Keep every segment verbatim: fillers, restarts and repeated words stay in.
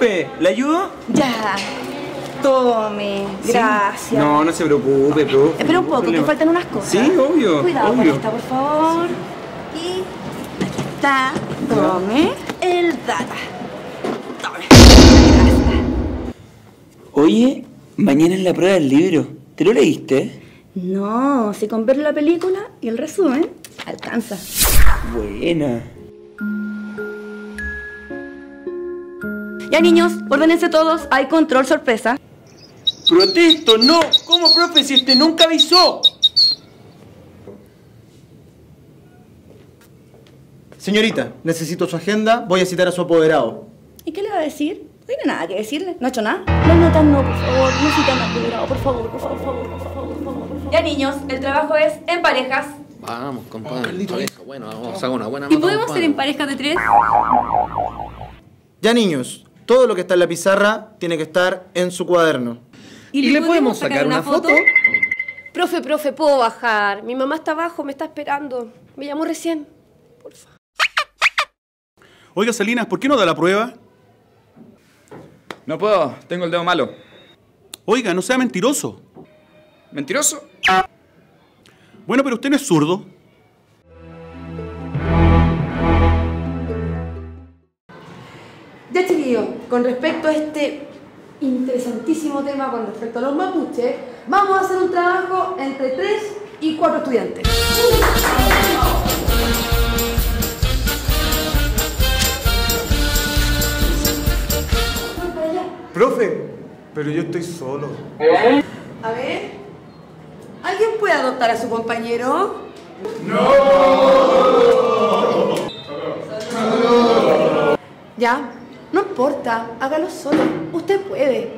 Profe, ¿le ayudo? Ya. Tome, gracias. ¿Sí? No, no se preocupe, profe. Espera un poco, que faltan unas cosas. Sí, obvio. Cuidado obvio. con esta, por favor. Y aquí está. Tome el data. Tome. Gracias. Oye, mañana es la prueba del libro. ¿Te lo leíste? No, si con ver la película y el resumen, alcanza. Buena. Ya, niños, ordénense todos. Hay control sorpresa. ¡Protesto! ¡No! ¿Cómo, profe, si este nunca avisó? Señorita, necesito su agenda. Voy a citar a su apoderado. ¿Y qué le va a decir? No tiene nada que decirle. ¿No ha hecho nada? Las notas no, por favor. No citan a apoderado, por favor, por favor, por favor, por favor, por favor, por favor. Ya, niños, el trabajo es en parejas. Vamos, compadre. Pareja. Bueno, vamos a sacar una buena ¿Y nota, podemos compadre. ser en parejas de tres? Ya, niños, todo lo que está en la pizarra tiene que estar en su cuaderno. ¿Y le podemos sacar una foto? Profe, profe, ¿puedo bajar? Mi mamá está abajo, me está esperando. Me llamó recién. Porfa. Oiga, Salinas, ¿por qué no da la prueba? No puedo, tengo el dedo malo. Oiga, no sea mentiroso. ¿Mentiroso? Bueno, pero usted no es zurdo. Ya, chiquillos, con respecto a este interesantísimo tema con respecto a los mapuches, vamos a hacer un trabajo entre tres y cuatro estudiantes. Profe, pero yo estoy solo. A ver, ¿alguien puede adoptar a su compañero? ¡No! Ya, no importa, hágalo solo, usted puede.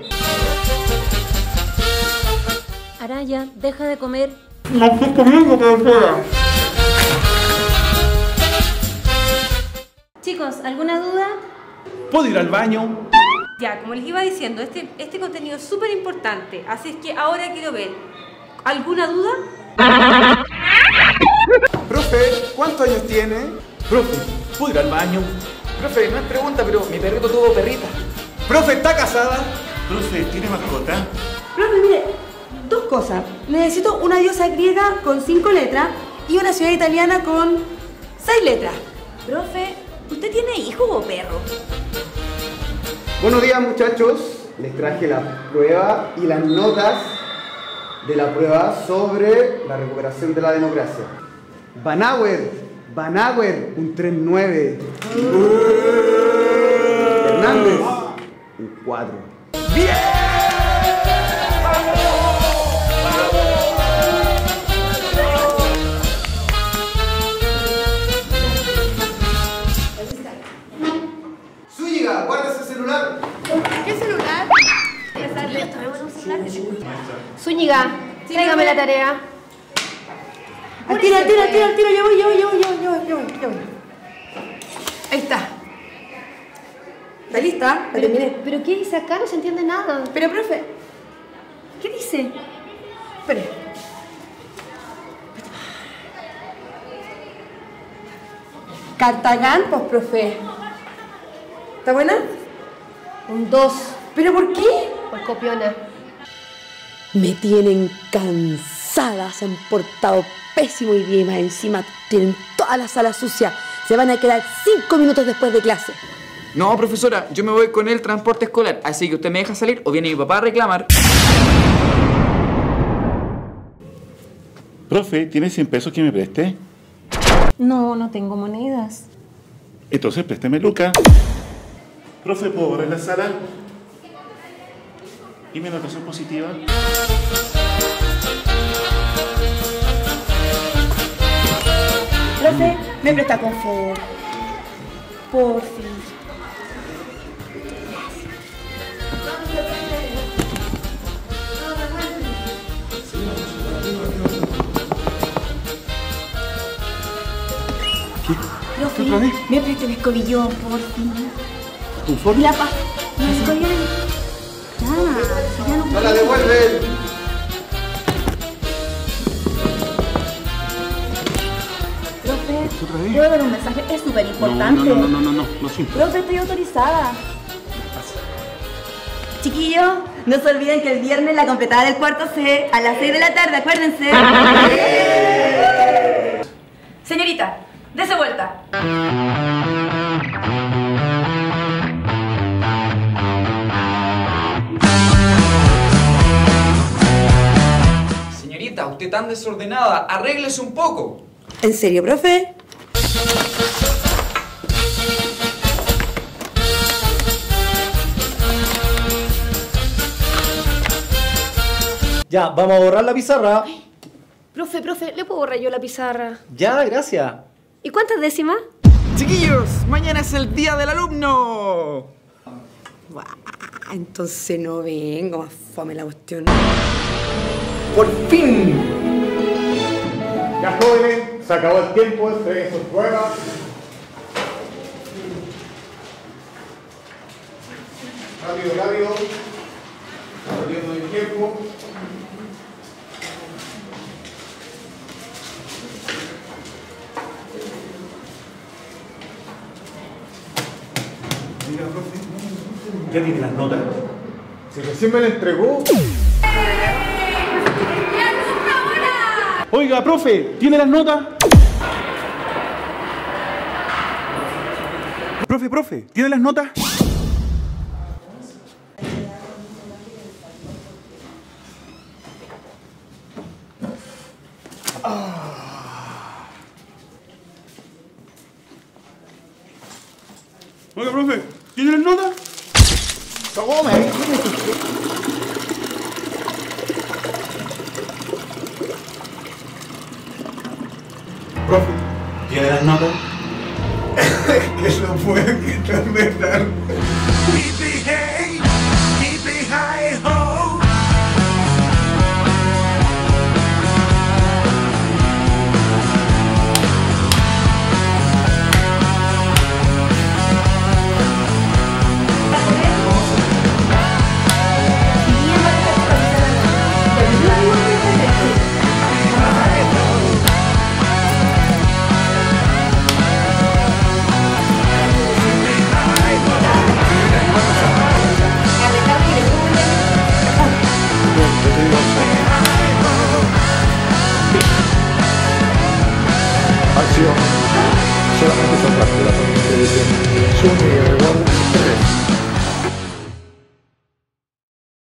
Araya, deja de comer. No estoy comiendo todavía. Chicos, ¿alguna duda? ¿Puedo ir al baño? Ya, como les iba diciendo, este, este contenido es súper importante, así es que ahora quiero ver. ¿Alguna duda? Profe, ¿cuántos años tiene? Profe, ¿puedo ir al baño? Profe, no es pregunta, pero mi perrito tuvo perrita. Profe, ¿está casada? Profe, ¿tiene mascota? Profe, mire, dos cosas. Necesito una diosa griega con cinco letras y una ciudad italiana con seis letras. Profe, ¿usted tiene hijos o perro? Buenos días, muchachos. Les traje la prueba y las notas de la prueba sobre la recuperación de la democracia. Banauer, Banauer, un tres nueve. Hernández, un cuatro. ¡Bien! Zúñiga, guarda ese celular. ¿Qué celular? Zúñiga, tráigame la tarea. Al tiro, al tiro, al tiro, al tiro, yo voy, yo voy, yo voy, yo voy, yo voy, yo voy, yo voy. Ahí está. ¿Está lista? La Pero, terminé. ¿Pero qué dice acá? No se entiende nada. Pero, profe, ¿qué dice? Espere. Cartagán, pues, profe. ¿Está buena? Un dos. ¿Pero por qué? Por copiona. Me tienen cansada, se han portado pésimo y bien, más encima tienen toda la sala sucia. Se van a quedar cinco minutos después de clase. No, profesora, yo me voy con el transporte escolar, así que usted me deja salir o viene mi papá a reclamar. Profe, ¿tiene cien pesos que me preste? No, no tengo monedas. Entonces présteme Luca. Profe, ¿puedo borrar la sala? ¿Y mi anotación positiva? Profe, me presta confort. Por fin. ¿Qué otra vez? Me presta el escobillón, por fin. ¿Un solo? La paz. El escobillón. Ya, ya no ¡No la devuelven! Profe, ¿Otra vez? ¿puedo dar un mensaje? Es súper No, importante. no, no, no, no, no, lo siento. Profe, estoy autorizada. Chiquillos, no se olviden que el viernes la completada del cuarto C a las seis de la tarde, acuérdense. Señorita, dese vuelta. Señorita, usted tan desordenada, arréglese un poco. ¿En serio, profe? Ya, vamos a borrar la pizarra. Profe, profe, ¿le puedo borrar yo la pizarra? Ya, gracias. ¿Y cuántas décimas? Chiquillos, mañana es el día del alumno. Buah, entonces no vengo, más fome la cuestión. ¡Por fin! Ya, jóvenes, se acabó el tiempo, entreguen sus pruebas. Rápido, rápido. Saliendo del tiempo. Mira, profe, ya tiene las notas. Si recién me la entregó. Oiga, profe, ¿tiene las notas? Profe, profe, ¿tiene las notas? Oiga, profe, ¿tiene las notas? Toma, Profe, ¿tiene las notas? que no puede quitarme tan